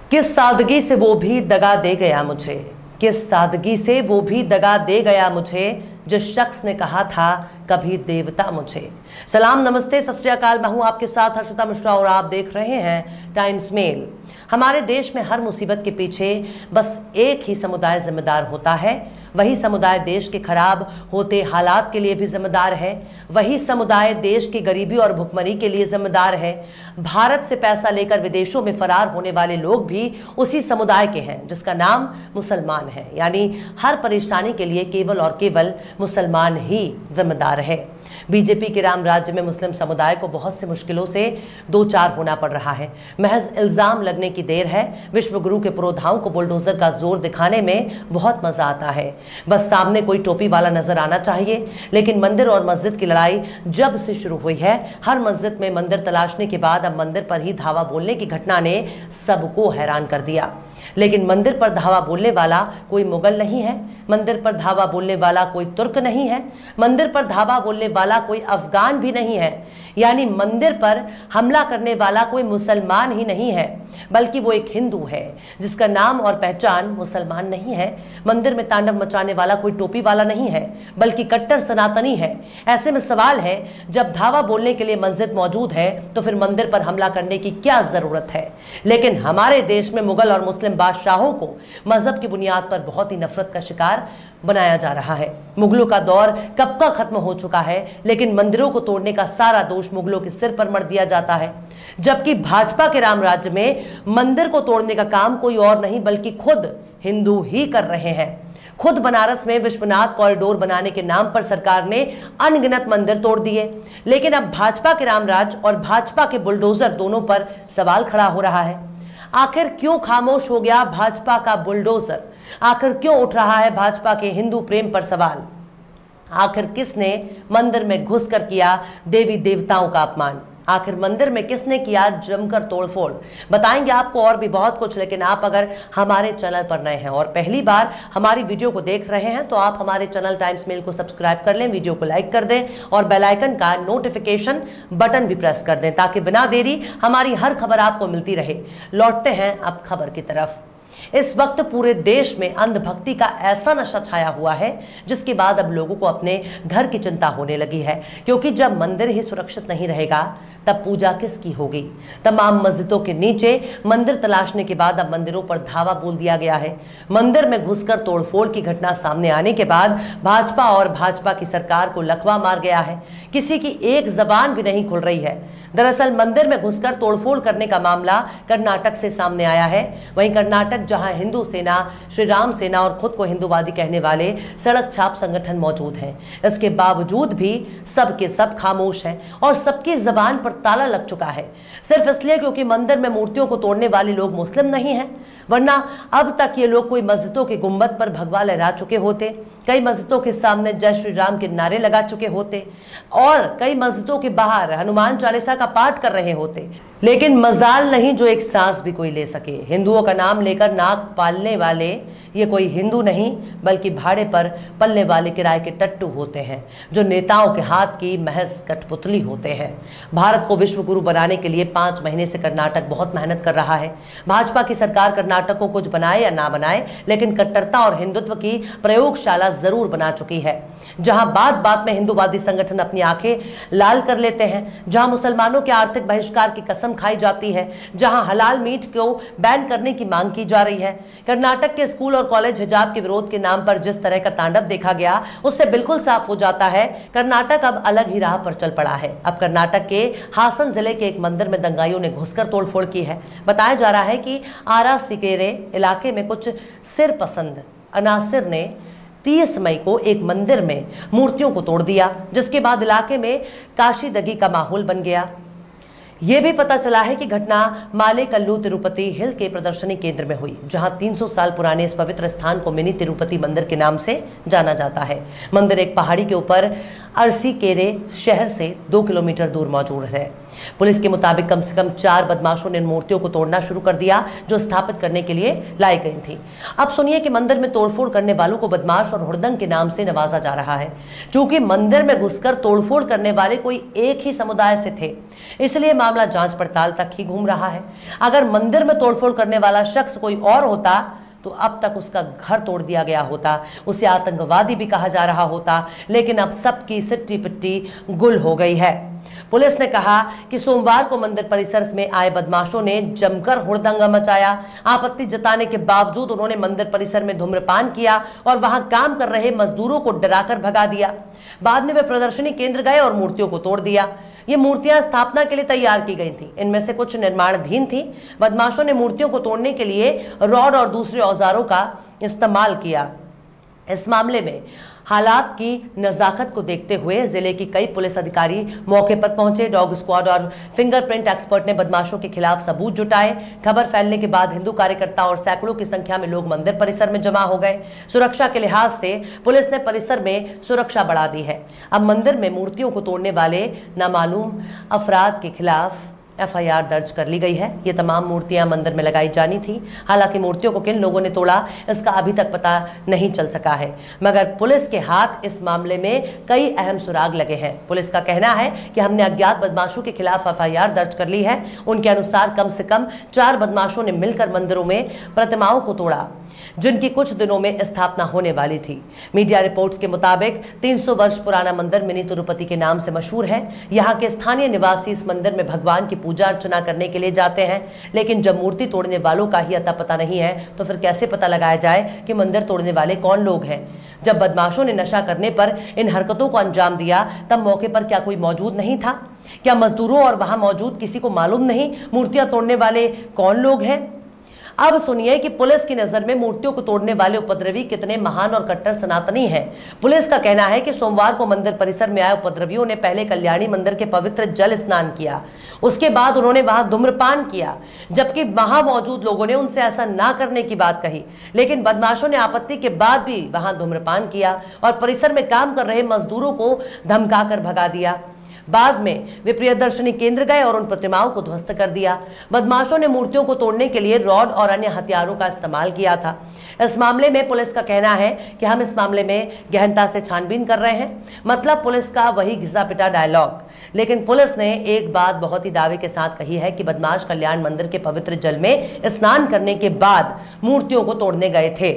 किस सादगी से वो भी दगा दे गया मुझे, किस सादगी से वो भी दगा दे गया मुझे, जिस शख्स ने कहा था कभी देवता मुझे। सलाम, नमस्ते, सत श्री अकाल। मैं हूं आपके साथ हर्षिता मिश्रा और आप देख रहे हैं टाइम्स मेल। हमारे देश में हर मुसीबत के पीछे बस एक ही समुदाय जिम्मेदार होता है। वही समुदाय देश के खराब होते हालात के लिए भी जिम्मेदार है। वही समुदाय देश की गरीबी और भुखमरी के लिए जिम्मेदार है। भारत से पैसा लेकर विदेशों में फरार होने वाले लोग भी उसी समुदाय के हैं, जिसका नाम मुसलमान है। यानी हर परेशानी के लिए केवल और केवल मुसलमान ही जिम्मेदार है। बीजेपी के राम राज्य में मुस्लिम समुदाय को बहुत सी मुश्किलों से दो चार होना पड़ रहा है। महज इल्जाम लगने की देर है। विश्व गुरु के पुरोधाओं को बुलडोजर का जोर दिखाने में बहुत मजा आता है। बस सामने कोई टोपी वाला नजर आना चाहिए। लेकिन मंदिर और मस्जिद की लड़ाई जब से शुरू हुई है, हर मस्जिद में मंदिर तलाशने के बाद अब मंदिर पर ही धावा बोलने की घटना ने सबको हैरान कर दिया। लेकिन मंदिर पर धावा बोलने वाला कोई मुगल नहीं है, मंदिर पर धावा बोलने वाला कोई तुर्क नहीं है, मंदिर पर धावा बोलने वाला कोई अफगान भी नहीं है। यानी मंदिर पर हमला करने वाला कोई मुसलमान ही नहीं है, बल्कि वो एक हिंदू है जिसका नाम और पहचान मुसलमान नहीं है। मंदिर में तांडव मचाने वाला कोई टोपी वाला नहीं है, बल्कि कट्टर सनातनी है। ऐसे में सवाल है, जब धावा बोलने के लिए मस्जिद मौजूद है तो फिर मंदिर पर हमला करने की क्या जरूरत है। लेकिन हमारे देश में मुगल और मुस्लिम बादशाहों को मजहब की बुनियाद पर बहुत ही नफरत का शिकार बनाया जा रहा है। मुगलों का दौर कब का खत्म हो चुका है, लेकिन मंदिरों को तोड़ने का सारा दोष मुगलों के सिर पर मढ़ दिया जाता है। जबकि भाजपा के राम राज्य में मंदिर को तोड़ने का काम कोई और नहीं बल्कि खुद हिंदू ही कर रहे हैं। खुद बनारस में विश्वनाथ कॉरिडोर बनाने के नाम पर सरकार ने अनगिनत मंदिर तोड़ दिए। लेकिन अब भाजपा के रामराज और भाजपा के बुलडोजर दोनों पर सवाल खड़ा हो रहा है। आखिर क्यों खामोश हो गया भाजपा का बुलडोजर? आखिर क्यों उठ रहा है भाजपा के हिंदू प्रेम पर सवाल? आखिर किसने मंदिर में घुसकर किया देवी देवताओं का अपमान? आखिर मंदिर में किसने किया जमकर तोड़फोड़? बताएंगे आपको और भी बहुत कुछ। लेकिन आप अगर हमारे चैनल पर नए हैं और पहली बार हमारी वीडियो को देख रहे हैं तो आप हमारे चैनल टाइम्स मेल को सब्सक्राइब कर लें, वीडियो को लाइक कर दें और बेल आइकन का नोटिफिकेशन बटन भी प्रेस कर दें, ताकि बिना देरी हमारी हर खबर आपको मिलती रहे। लौटते हैं अब खबर की तरफ। इस वक्त पूरे देश में अंधभक्ति का ऐसा नशा छाया हुआ है, जिसके बाद अब लोगों को अपने घर की चिंता होने लगी है। क्योंकि जब मंदिर ही सुरक्षित नहीं रहेगा तब पूजा किसकी होगी? तमाम मस्जिदों के नीचे मंदिर तलाशने के बाद अब मंदिरों पर धावा बोल दिया गया है। मंदिर में घुसकर तोड़फोड़ की घटना सामने आने के बाद भाजपा और भाजपा की सरकार को लकवा मार गया है। किसी की एक जबान भी नहीं खुल रही है। दरअसल मंदिर में घुसकर तोड़फोड़ करने का मामला कर्नाटक से सामने आया है। वहीं कर्नाटक, जहां हिंदू सेना, श्री राम सेना और खुद को हिंदूवादी कहने वाले सड़क छाप संगठन मौजूद हैं, इसके बावजूद भी सब के सब खामोश हैं और सबकी जबान पर ताला लग चुका है। सिर्फ इसलिए क्योंकि मंदिर में मूर्तियों को तोड़ने वाले लोग मुस्लिम नहीं हैं, वरना अब तक ये लोग कोई मस्जिदों के गुंबद पर भगवा लहरा चुके होते, कई मस्जिदों के सामने जय श्री राम के नारे लगा चुके होते और कई मस्जिदों के बाहर हनुमान चालीसा का पाठ कर रहे होते। लेकिन मजाल नहीं जो एक सांस भी कोई ले सके। हिंदुओं का नाम लेकर नाक पालने वाले ये कोई हिंदू नहीं बल्कि भाड़े पर पलने वाले किराए के टट्टू होते हैं, जो नेताओं के हाथ की महज कठपुतली होते हैं। भारत को विश्व गुरु बनाने के लिए 5 महीने से कर्नाटक बहुत मेहनत कर रहा है। भाजपा की सरकार कर्नाटक को कुछ बनाए या ना बनाए, लेकिन कट्टरता और हिंदुत्व की प्रयोगशाला जरूर बना चुकी है, जहां बात बात में हिंदूवादी संगठन अपनी आंखें लाल कर लेते हैं, जहां मुसलमानों के आर्थिक बहिष्कार की कसम खाई जाती है, जहां हलाल मीट को बैन करने की मांग की जा रही है। कर्नाटक के स्कूल और कॉलेज हिजाब के विरोध के नाम पर जिस तरह का तांडव देखा गया, उससे बिल्कुल साफ हो जाता है कर्नाटक अब अलग ही राह पर चल पड़ा है। अब कर्नाटक के हासन जिले के एक मंदिर में दंगाइयों ने घुसकर तोड़फोड़ की है। बताया जा रहा है कि आरा सिकेरे इलाके में कुछ सिर पसंद अनासिर ने 30 मई को एक मंदिर में मूर्तियों को तोड़ दिया, जिसके बाद इलाके में काशीदगी का माहौल बन गया। यह भी पता चला है कि घटना मालेकल्लू तिरुपति हिल के प्रदर्शनी केंद्र में हुई, जहां 300 साल पुराने इस पवित्र स्थान को मिनी तिरुपति मंदिर के नाम से जाना जाता है। मंदिर एक पहाड़ी के ऊपर अरसीकेरे शहर से 2 किलोमीटर दूर मौजूद है। पुलिस के मुताबिक कम से कम 4 बदमाशों ने इन मूर्तियों को तोड़ना शुरू कर दिया जो स्थापित करने के लिए लाई गई थी। अब सुनिए कि मंदिर में तोड़फोड़ करने वालों को बदमाश और हुड़दंग के नाम से नवाजा जा रहा है। चूंकि मंदिर में घुसकर तोड़फोड़ करने वाले कोई एक ही समुदाय से थे, इसलिए मामला जांच पड़ताल तक ही घूम रहा है। अगर मंदिर में तोड़फोड़ करने वाला शख्स कोई और होता तो अब तक उसका घर तोड़ दिया गया होता, उसे आतंकवादी भी कहा जा रहा होता, लेकिन अब सबकी सिट्टी पिट्टी गुल हो गई है। पुलिस ने कहा कि सोमवार को मंदिर परिसर में आए बदमाशों ने जमकर हुड़दंग मचाया। आपत्ति जताने के बावजूद उन्होंने मंदिर परिसर में धूम्रपान किया और वहां काम कर रहे मजदूरों को डराकर भगा दिया। बाद में वे प्रदर्शनी केंद्र गए और मूर्तियों को तोड़ दिया। ये मूर्तियां स्थापना के लिए तैयार की गई थी, इनमें से कुछ निर्माणाधीन थी। बदमाशों ने मूर्तियों को तोड़ने के लिए रॉड और दूसरे औजारों का इस्तेमाल किया। इस मामले में हालात की नजाकत को देखते हुए जिले की कई पुलिस अधिकारी मौके पर पहुंचे। डॉग स्क्वाड और फिंगरप्रिंट एक्सपर्ट ने बदमाशों के खिलाफ सबूत जुटाए। खबर फैलने के बाद हिंदू कार्यकर्ता और सैकड़ों की संख्या में लोग मंदिर परिसर में जमा हो गए। सुरक्षा के लिहाज से पुलिस ने परिसर में सुरक्षा बढ़ा दी है। अब मंदिर में मूर्तियों को तोड़ने वाले नामालूम अफराद के खिलाफ FIR दर्ज कर ली गई है। ये तमाम मूर्तियां मंदिर में लगाई जानी थी। हालांकि मूर्तियों को किन लोगों ने तोड़ा इसका अभी तक पता नहीं चल सका है, मगर पुलिस के हाथ इस मामले में कई अहम सुराग लगे हैं। पुलिस का कहना है कि हमने अज्ञात बदमाशों के खिलाफ FIR दर्ज कर ली है। उनके अनुसार कम से कम 4 बदमाशों ने मिलकर मंदिरों में प्रतिमाओं को तोड़ा जिनकी कुछ दिनों में स्थापना होने वाली थी। मीडिया रिपोर्ट्स के मुताबिक 300 वर्ष पुराना मंदिर मिनी तिरुपति के नाम से मशहूर है। यहाँ के स्थानीय निवासी इस मंदिर में भगवान की पूजा अर्चना करने के लिए जाते हैं, लेकिन जब मूर्ति तोड़ने वालों का ही अता पता नहीं है तो फिर कैसे पता लगाया जाए कि मंदिर तोड़ने वाले कौन लोग हैं। जब बदमाशों ने नशा करने पर इन हरकतों को अंजाम दिया तब मौके पर क्या कोई मौजूद नहीं था? क्या मजदूरों और वहां मौजूद किसी को मालूम नहीं मूर्तियां तोड़ने वाले कौन लोग हैं? अब सुनिए कि पुलिस की नजर में मूर्तियों को तोड़ने वाले उपद्रवी कितने महान और कट्टर सनातनी हैं। पुलिस का कहना है कि सोमवार को मंदिर परिसर में आए उपद्रवियों ने पहले कल्याणी मंदिर के पवित्र जल स्नान किया, उसके बाद उन्होंने वहां धूम्रपान किया, जबकि वहां मौजूद लोगों ने उनसे ऐसा ना करने की बात कही। लेकिन बदमाशों ने आपत्ति के बाद भी वहां धूम्रपान किया और परिसर में काम कर रहे मजदूरों को धमकाकर भगा दिया। बाद में वे प्रियदर्शनी केंद्र गए और उन प्रतिमाओं को ध्वस्त कर दिया। बदमाशों ने मूर्तियों को तोड़ने के लिए रॉड और अन्य हथियारों का इस्तेमाल किया था। इस मामले में पुलिस का कहना है कि हम इस मामले में गहनता से छानबीन कर रहे हैं। मतलब पुलिस का वही घिसा पिटा डायलॉग। लेकिन पुलिस ने एक बात बहुत ही दावे के साथ कही है कि बदमाश कल्याण मंदिर के पवित्र जल में स्नान करने के बाद मूर्तियों को तोड़ने गए थे।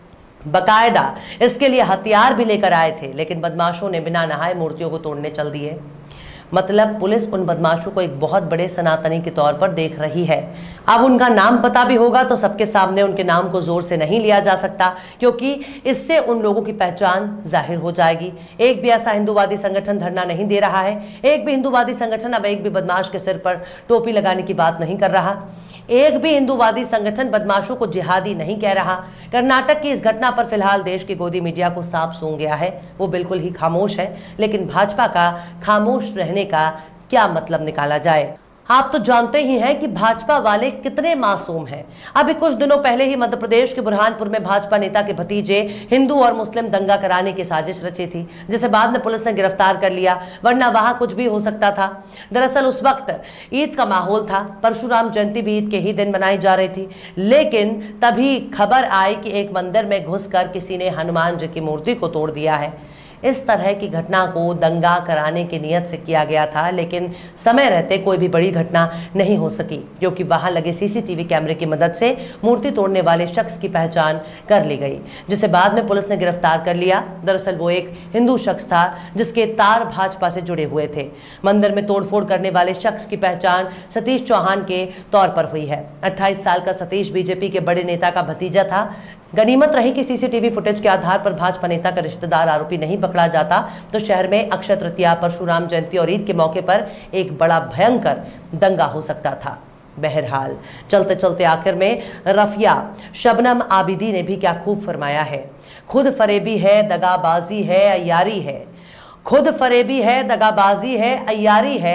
बकायदा इसके लिए हथियार भी लेकर आए थे, लेकिन बदमाशों ने बिना नहाए मूर्तियों को तोड़ने चल दिए। मतलब पुलिस उन बदमाशों को एक बहुत बड़े सनातनी के तौर पर देख रही है। अब उनका नाम पता भी होगा तो सबके सामने उनके नाम को जोर से नहीं लिया जा सकता, क्योंकि इससे उन लोगों की पहचान जाहिर हो जाएगी। एक भी ऐसा हिंदूवादी संगठन धरना नहीं दे रहा है। एक भी हिंदूवादी संगठन अब एक भी बदमाश के सिर पर टोपी लगाने की बात नहीं कर रहा। एक भी हिंदूवादी संगठन बदमाशों को जिहादी नहीं कह रहा। कर्नाटक की इस घटना पर फिलहाल देश की गोदी मीडिया को साफ सूंघ गया है, वो बिल्कुल ही खामोश है। लेकिन भाजपा का खामोश रहने का क्या मतलब निकाला जाए? आप तो जानते ही हैं कि भाजपा वाले कितने मासूम हैं। अभी कुछ दिनों पहले ही मध्य प्रदेश के बुरहानपुर में भाजपा नेता के भतीजे हिंदू और मुस्लिम दंगा कराने की साजिश रची थी, जिसे बाद में पुलिस ने गिरफ्तार कर लिया, वरना वहां कुछ भी हो सकता था। दरअसल उस वक्त ईद का माहौल था। परशुराम जयंती भी ईद के ही दिन मनाई जा रही थी। लेकिन तभी खबर आई कि एक मंदिर में घुसकर किसी ने हनुमान जी की मूर्ति को तोड़ दिया है। इस तरह की घटना को दंगा कराने की नीयत से किया गया था, लेकिन समय रहते कोई भी बड़ी घटना नहीं हो सकी, क्योंकि वहां लगे सीसीटीवी कैमरे की मदद से मूर्ति तोड़ने वाले शख्स की पहचान कर ली गई, जिसे बाद में पुलिस ने गिरफ्तार कर लिया। दरअसल वो एक हिंदू शख्स था जिसके तार भाजपा से जुड़े हुए थे। मंदिर में तोड़फोड़ करने वाले शख्स की पहचान सतीश चौहान के तौर पर हुई है। 28 साल का सतीश बीजेपी के बड़े नेता का भतीजा था। गनीमत रही कि सीसीटीवी फुटेज के आधार पर भाजपा नेता का रिश्तेदार आरोपी नहीं पकड़ा जाता तो शहर में अक्षय तृतीया, परशुराम जयंती और ईद के मौके पर एक बड़ा भयंकर दंगा हो सकता था। बहरहाल चलते चलते आखिर में रफिया शबनम आबिदी ने भी क्या खूब फरमाया है। खुद फरेबी है, दगाबाजी है, अय्यारी है। खुद फरेबी है, दगाबाजी है, अय्यारी है।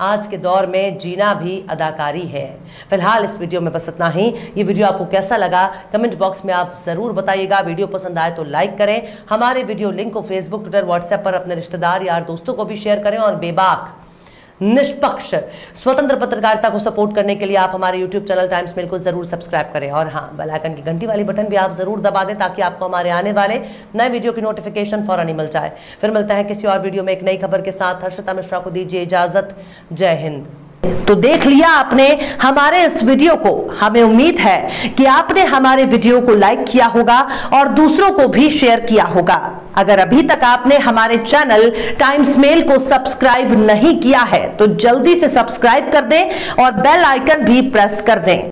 आज के दौर में जीना भी अदाकारी है। फिलहाल इस वीडियो में बस इतना ही। ये वीडियो आपको कैसा लगा कमेंट बॉक्स में आप जरूर बताइएगा। वीडियो पसंद आए तो लाइक करें। हमारे वीडियो लिंक को फेसबुक, ट्विटर, व्हाट्सएप पर अपने रिश्तेदार, यार, दोस्तों को भी शेयर करें और बेबाक, निष्पक्ष, स्वतंत्र पत्रकारिता को सपोर्ट करने के लिए आप हमारे यूट्यूब चैनल टाइम्स मेल को जरूर सब्सक्राइब करें। और हाँ, बेल आइकन की घंटी वाली बटन भी आप जरूर दबा दें ताकि आपको हमारे आने वाले नए वीडियो की नोटिफिकेशन फौरन ही मिल जाए। फिर मिलते हैं किसी और वीडियो में एक नई खबर के साथ। हर्षिता मिश्रा को दीजिए इजाजत। जय हिंद। तो देख लिया आपने हमारे इस वीडियो को। हमें उम्मीद है कि आपने हमारे वीडियो को लाइक किया होगा और दूसरों को भी शेयर किया होगा। अगर अभी तक आपने हमारे चैनल टाइम्स मेल को सब्सक्राइब नहीं किया है तो जल्दी से सब्सक्राइब कर दें और बेल आइकन भी प्रेस कर दें।